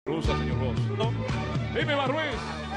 Rusa, señor Bosch. No. Dime, Barruiz.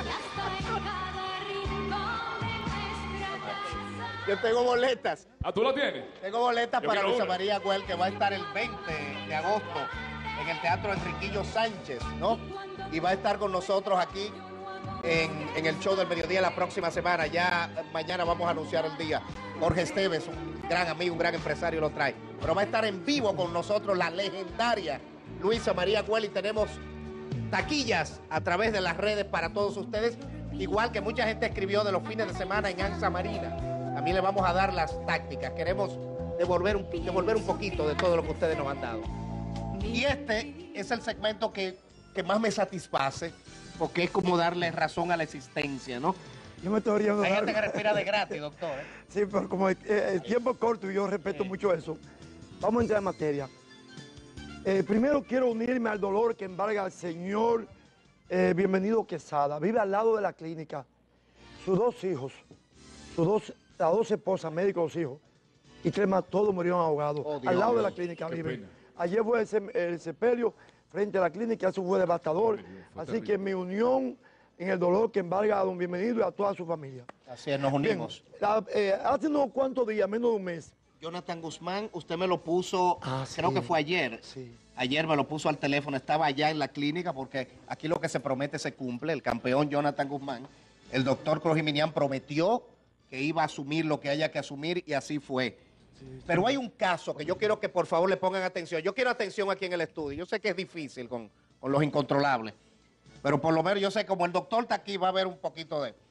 Yo tengo boletas. Ah, ¿tú la tienes? Tengo boletas Yo para quiero Luisa una. María Güell, que va a estar el 20 de agosto en el Teatro Enriquillo Sánchez, ¿no? Y va a estar con nosotros aquí en el show del mediodía la próxima semana. Ya mañana vamos a anunciar el día. Jorge Esteves, un gran amigo, un gran empresario, lo trae. Pero va a estar en vivo con nosotros la legendaria Luisa María Güell, y tenemos taquillas a través de las redes para todos ustedes. Igual que mucha gente escribió de los fines de semana en Ansa Marina. También le vamos a dar las tácticas. Queremos devolver un poquito de todo lo que ustedes nos han dado. Y este es el segmento que más me satisface, porque es como darle razón a la existencia, ¿no? Yo me estoy riendo. Hay gente que respira de gratis, doctor. Sí, pero como el tiempo es corto y yo respeto mucho eso, vamos a entrar en materia. Primero quiero unirme al dolor que embarga al señor Bienvenido Quesada. Vive al lado de la clínica. Sus dos hijos, las dos esposas, médicos, los hijos, y tres más, todos murieron ahogados. Oh, Dios, al lado de la Dios. clínica Qué viven. pena. Ayer fue el sepelio frente a la clínica, eso fue devastador. Fue Así terrible. que mi unión en el dolor que embarga a don Bienvenido y a toda su familia. Así es, nos Bien, unimos. hace unos cuantos días, menos de un mes, Jonathan Guzmán, usted me lo puso, creo sí. que fue ayer. Sí. Ayer me lo puso al teléfono, estaba allá en la clínica, porque aquí lo que se promete se cumple. El campeón Jonathan Guzmán, el doctor Cruz Jiminián prometió que iba a asumir lo que haya que asumir, y así fue. Pero hay un caso que yo quiero que por favor le pongan atención. Yo quiero atención aquí en el estudio. Yo sé que es difícil con los incontrolables, pero por lo menos yo sé, como el doctor está aquí, va a haber un poquito de...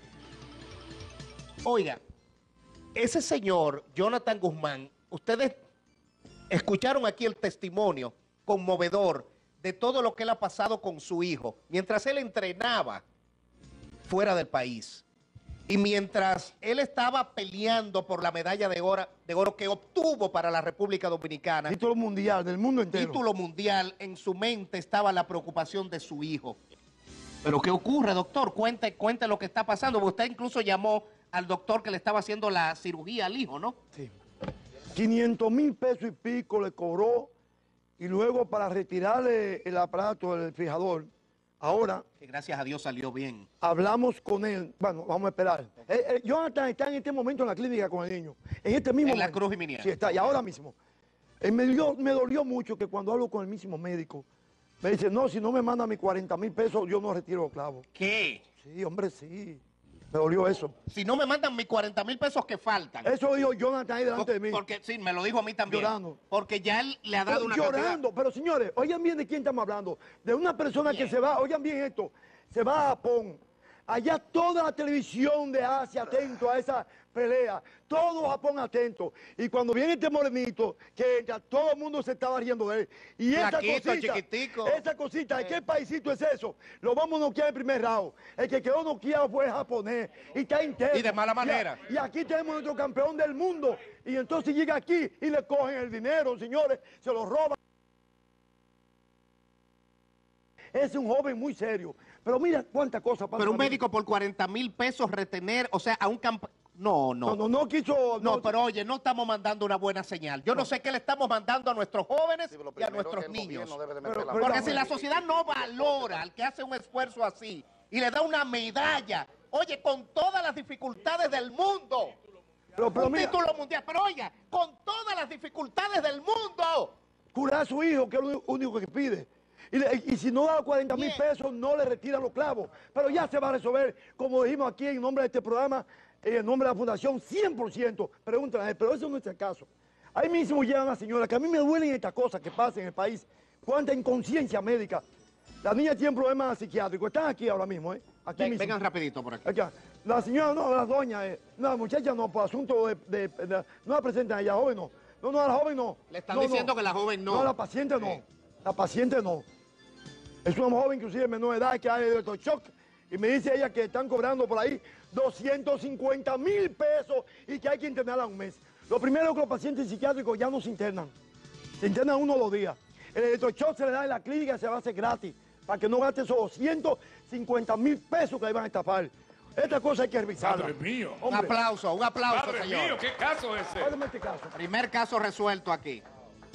Oiga, ese señor, Jonathan Guzmán, ustedes escucharon aquí el testimonio conmovedor de todo lo que él ha pasado con su hijo, mientras él entrenaba fuera del país. Y mientras él estaba peleando por la medalla de oro que obtuvo para la República Dominicana, título mundial del mundo entero. título mundial, en su mente estaba la preocupación de su hijo. ¿Pero qué ocurre, doctor? Cuente lo que está pasando, porque usted incluso llamó al doctor que le estaba haciendo la cirugía al hijo, ¿no? Sí. 500,000 pesos y pico le cobró, y luego para retirarle el aparato, el fijador, ahora Que gracias a Dios salió bien. hablamos con él. Bueno, vamos a esperar. Jonathan está en este momento en la clínica con el niño. En este mismo En la momento. Cruz Jiminián. Sí, está, y ahora mismo. Me dolió mucho que cuando hablo con el mismo médico, me dice, no, si no me manda mis 40,000 pesos, yo no retiro los clavos. ¿Qué? Sí, hombre, sí. Me dolió eso. Si no me mandan mis 40,000 pesos que faltan. Eso dijo Jonathan ahí delante de mí. Porque sí, me lo dijo a mí también. Llorando. Porque ya él le ha dado una Llorando, pero señores, oigan bien de quién estamos hablando. De una persona que se va, oigan bien esto, se va a Japón. Allá toda la televisión de Asia atento a esa pelea, todo Japón atento. Y cuando viene este morenito, que entra, todo el mundo se estaba riendo de él. Y esa Flaquito, cosita, chiquitico. ¿de qué paisito es eso? Lo vamos a noquear en el primer round. El que quedó noqueado fue el japonés. Y está interno. Y de mala manera. Y aquí tenemos nuestro campeón del mundo. Y entonces llega aquí y le cogen el dinero, señores, se lo roban. Es un joven muy serio. Pero mira cuántas cosas pasan. Pero un médico por 40,000 pesos retener, o sea, a un campeón. No. No quiso. No, pero oye, no estamos mandando una buena señal. Yo no sé qué le estamos mandando a nuestros jóvenes y a nuestros niños. Porque si la sociedad no valora al que hace un esfuerzo así y le da una medalla, oye, con todas las dificultades del mundo, Pero un mira, título mundial, pero oiga, con todas las dificultades del mundo. curar a su hijo, que es lo único que pide. Y si no da 40,000 Bien. pesos, no le retiran los clavos. Pero ya se va a resolver, como dijimos aquí en nombre de este programa, en nombre de la Fundación, 100%. Pregúntale a él, pero eso no es el caso. Ahí mismo llega una señora, que a mí me duelen estas cosas que pasan en el país. Cuánta inconsciencia médica. La niña tiene problemas psiquiátricos. Están aquí ahora mismo, ¿eh? Aquí mismo. Vengan rapidito por aquí. Aquí. La señora, no, la doña, no, la muchacha no, por asunto no la presentan a ella, joven no. No, a la joven no. Le están No, diciendo que la joven no. No, la paciente no. Sí. La paciente no. Es una joven, inclusive menor de edad, que hay electroshock. Y me dice ella que están cobrando por ahí 250,000 pesos y que hay que internarla un mes. Lo primero es que los pacientes psiquiátricos ya no se internan. Se internan 1 o 2 días. El electroshock se le da en la clínica y se va a hacer gratis, para que no gaste esos 250,000 pesos que le van a estafar. Esta cosa hay que revisarla. Padre mío. Un aplauso, Padre señor. mío, ¿qué caso es ese? Hágame este caso. Primer caso resuelto aquí.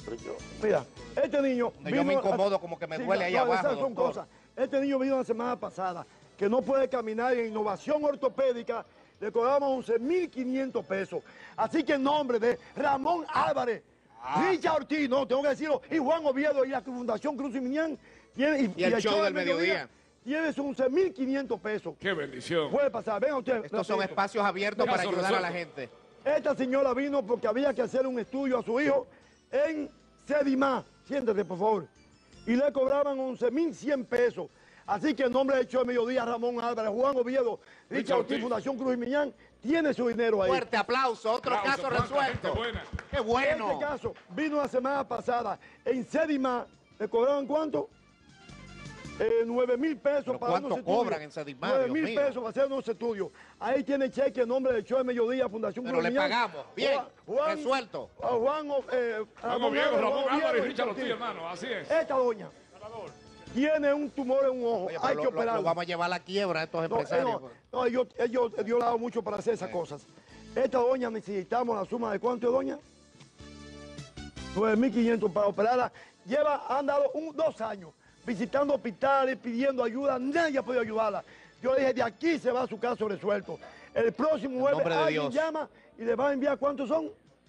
Mira, este niño... No, yo me incomodo, como que me duele ahí abajo, esas son doctor. cosas. Este niño vino la semana pasada, que no puede caminar, en innovación ortopédica le cobramos 11.500 pesos. Así que en nombre de Ramón Álvarez, Richard Ortiz, no, tengo que decirlo, y Juan Oviedo y la Fundación Cruz y Minián, Y el show del mediodía. Tienes 11.500 pesos. Qué bendición. Puede pasar, venga usted. Estos son espacios abiertos para ayudar a la gente. Esta señora vino porque había que hacer un estudio a su hijo en Sedimá. Siéntate, por favor. Y le cobraban 11.100 pesos. Así que en nombre del show de mediodía, Ramón Álvarez, Juan Oviedo, Richard Ortiz, Fundación Cruz y Miñán, tiene su dinero ahí. Fuerte aplauso, otro caso resuelto. ¡Qué bueno! Este caso vino la semana pasada en Sedimá. ¿Le cobraban cuánto? 9.000 pesos ¿Pero para cuánto unos estudios. cobran en Sedimá, 9.000 Dios mío? pesos para hacer unos estudios. Ahí tiene cheque en nombre del show de mediodía, Fundación Pero Cruz y le Miñán. pagamos. Bien, resuelto. Ramón Álvarez y Richard Ortiz, hermano, así es. Esta doña tiene un tumor en un ojo, Oye, hay pero que operarlo. lo vamos a llevar a la quiebra a estos No, empresarios. ellos Dios le ha dado mucho para hacer esas cosas. Esta doña necesitamos la suma de cuánto, doña? 9.500 para operarla. Han andado 2 años visitando hospitales, pidiendo ayuda, nadie ha podido ayudarla. Yo le dije, de aquí se va su caso resuelto. El próximo jueves nombre de alguien Dios. llama y le va a enviar, ¿cuántos son?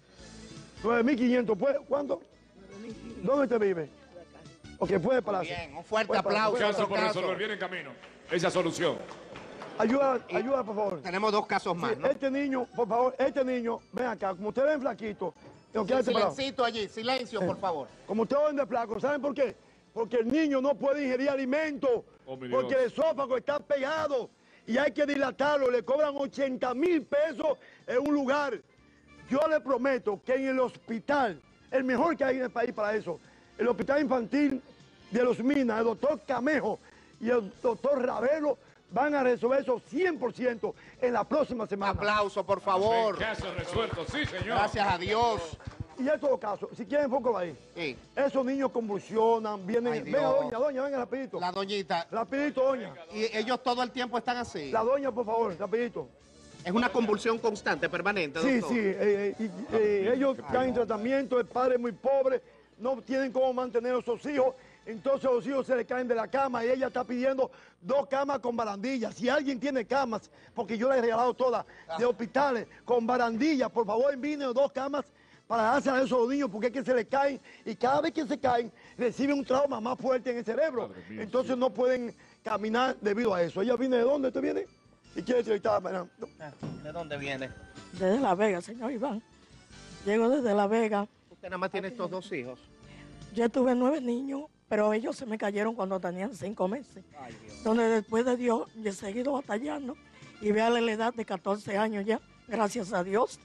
9.500, pues, ¿cuánto? ¿Dónde te vive? Ok, puede pararse. Bien, un fuerte Puede pararse, aplauso. puede Caso Otro por caso. resolver, viene en camino. Esa solución. Ayuda, por favor. Tenemos 2 casos más, Sí, ¿no? este niño, por favor, ven acá, como ustedes ven flaquito, quédate parado. Silencito allí, silencio, por favor. Como ustedes ven de flaco, ¿saben por qué? Porque el niño no puede ingerir alimento, Oh, mi Dios. porque el esófago está pegado y hay que dilatarlo, le cobran 80.000 pesos en un lugar. Yo le prometo que en el hospital, el mejor que hay en el país para eso, el hospital infantil de Los Minas, el doctor Camejo y el doctor Ravelo van a resolver eso 100% en la próxima semana. Aplauso, por favor. Caso resuelto, sí, señor. Gracias a Dios. Y en todo caso, si quieren, enfócalo ahí. Sí. Esos niños convulsionan, vienen... Ay, Venga, Dios. doña, venga rapidito. La doñita. Rapidito, doña. Y ellos todo el tiempo están así. La doña, por favor, rapidito. Es una convulsión constante, permanente, Sí, doctor. sí, ellos están en tratamiento, el padre es muy pobre, no tienen cómo mantener a sus hijos, entonces los hijos se le caen de la cama y ella está pidiendo 2 camas con barandillas. Si alguien tiene camas, porque yo les he regalado todas, de hospitales, con barandillas, por favor envíen 2 camas para darse a esos niños, porque es que se les caen y cada vez que se caen reciben un trauma más fuerte en el cerebro. Madre mía, Entonces no pueden caminar debido a eso. ¿Ella viene de dónde? ¿Usted viene? ¿Y quiere entrevistar? ¿De dónde viene? Desde La Vega, señor Iván. Llego desde La Vega. Usted nada más tiene estos 2 hijos. Yo tuve 9 niños, pero ellos se me cayeron cuando tenían 5 meses. Ay, Dios. Donde después de Dios, yo he seguido batallando y veo la edad de 14 años ya, gracias a Dios.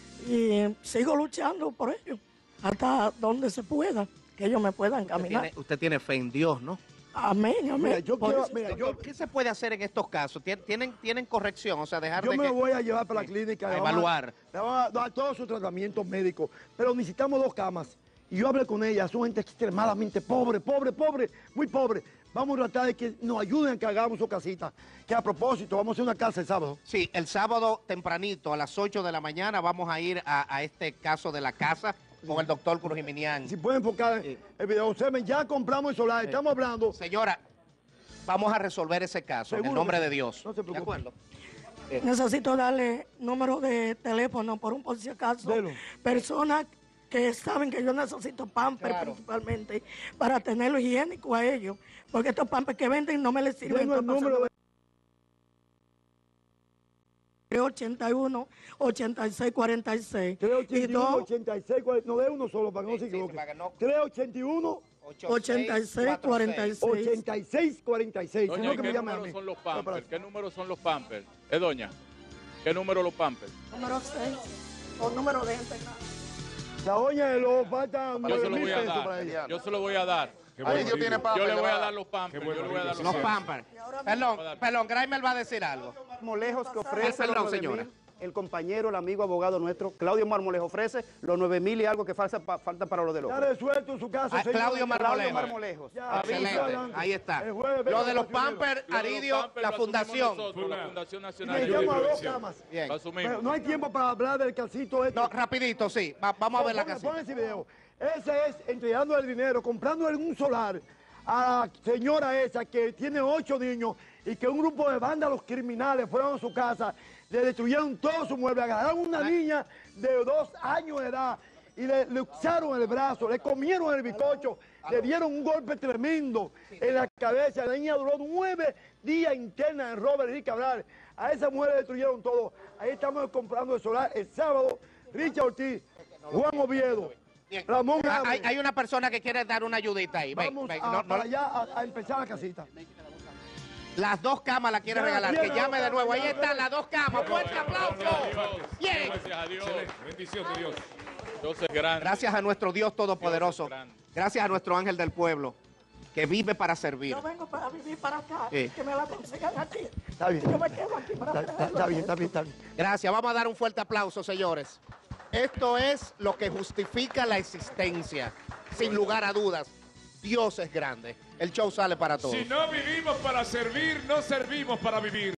Y sigo luchando por ellos, hasta donde se pueda, que ellos me puedan caminar. Usted tiene fe en Dios, ¿no? Amén, amén. Mira, yo Por quiero, eso- mira, Doctor, ¿qué se puede hacer en estos casos? ¿Tienen corrección? O sea, dejar yo de me que... lo voy a llevar para la clínica. a le vamos evaluar. Le vamos a dar todos sus tratamientos médicos, pero necesitamos 2 camas. Y yo hablé con ella, son gente extremadamente pobre, muy pobre. Vamos a tratar de que nos ayuden a que hagamos su casita. Que a propósito, vamos a hacer una casa el sábado. Sí, el sábado tempranito, a las 8 de la mañana, vamos a ir a este caso de la casa con el doctor Cruz y Minián. Si pueden enfocar el video, ustedes ya compramos el solar, estamos hablando. Señora, vamos a resolver ese caso en el Seguro nombre que de sí. Dios. No se ¿De preocupe. acuerdo? Necesito darle número de teléfono por si acaso. Delo. Personas que saben que yo necesito pamper Claro. principalmente para tenerlo higiénico a ellos, porque estos pampers que venden no me les sirven. Tengo el número de... 81 86 46 y 381, 2 86, 40, no de uno solo para que no se Sí, equivoque. para que no- 381, 86 46. 86, 46. Doña, Sino ¿y que me qué llamen a números mí. son los Para- pampers? ¿Qué números son los pampers? Doña, ¿qué número los pampers? número 6 o número de integral. La doña de los faltan Yo se 9.000 lo voy a pesos para dar. ella. Yo se lo voy a dar. Qué Ahí buen Dios tiene alivio. pamper, Yo le le voy va a a dar los pampers. Qué buen Yo le voy a dar alivio. los Los pampers. Pampers. Perdón, Grimer va a decir algo. Marmolejos que ofrece Perdón, los 9.000, señora. el compañero, el amigo abogado nuestro, Claudio Marmolejo, ofrece los 9.000 y algo que faltan para los de los. Ya resuelto su caso, Ah, señor. Claudio Marmolejo. Marmolejos. Ya, Excelente. adelante. Ahí está. El jueves, Lo venga, de los primero. Pampers, Lo de los Aridio, pampers la lo asumimos fundación. nosotros, la Fundación Y Nacional me de llamo a 2 Prevención. camas. Bien. Lo asumimos. Pero no hay tiempo para hablar del casito este. No, rapidito, sí. Vamos a ver la Pongan casita. ese video. Ese es entregando el dinero, comprando un solar a la señora esa que tiene 8 niños y que un grupo de vándalos criminales fueron a su casa, le destruyeron todos sus muebles, agarraron una niña de 2 años de edad y le usaron el brazo, le comieron el bizcocho, le dieron un golpe tremendo en la cabeza. La niña duró 9 días interna en Robert Lee Cabral. A esa mujer le destruyeron todo. Ahí estamos comprando el solar el sábado. Richard Ortiz, Juan Oviedo, Bien. Ramón Hay una persona que quiere dar una ayudita ahí. Ven, Vamos ven, para allá a empezar la casita. Las 2 camas la quiere Ya, regalar. ya, Que llame de nuevo. Ahí ya, están las 2 camas. Fuerte aplauso. Bien. Gracias a Dios. Excelente. Bendición de Dios. Dios es grande. Gracias a nuestro Dios Todopoderoso. Dios es grande. Gracias a nuestro ángel del pueblo que vive para servir. Yo vengo para vivir para acá, Sí. que me la consigan aquí. Está bien. Yo me quedo aquí para Está bien, está bien, está bien. Gracias. Vamos a dar un fuerte aplauso, señores. Esto es lo que justifica la existencia. Sin lugar a dudas, Dios es grande. El show sale para todos. Si no vivimos para servir, no servimos para vivir.